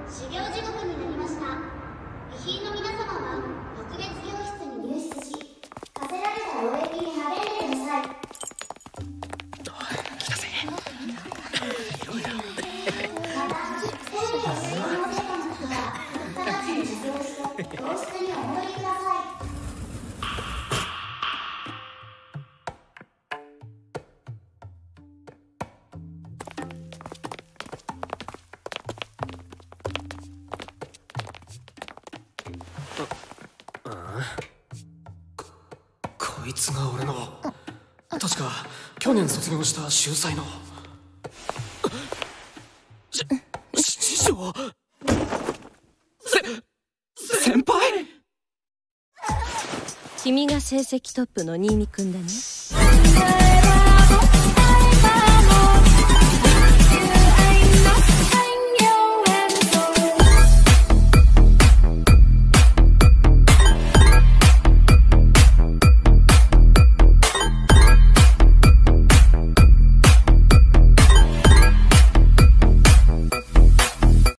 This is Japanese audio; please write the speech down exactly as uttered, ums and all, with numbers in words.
修行時刻になりました。備品の皆様は特別教室に入室し、課せられた労役に励んでください。 来たぜ。いろいろ。 また、テレビやスマホの電波の人は直ちに除装して教室にお戻りください。 こいつが俺の確か去年卒業した秀才のし師匠せ先輩。 君が成績トップの新見くんだね。